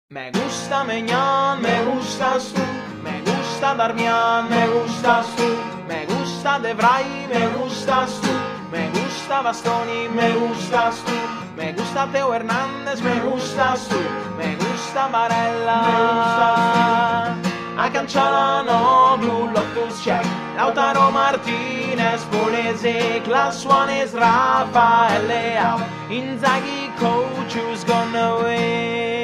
Me gusta Meñán, me gustas tú, me gusta Darmian, me gustas tú, me gusta De Vrij, me gustas tú, me gusta Bastoni, me gustas tú, me gusta Teo Hernández, me gustas tú, me gusta Barella, me gustas tú. A Cancianoglu, Loftus-Cheek, Lautaro Martinez, Pulisic, Suarez, Rafael Leao, Inzaghi, coach who's gonna win.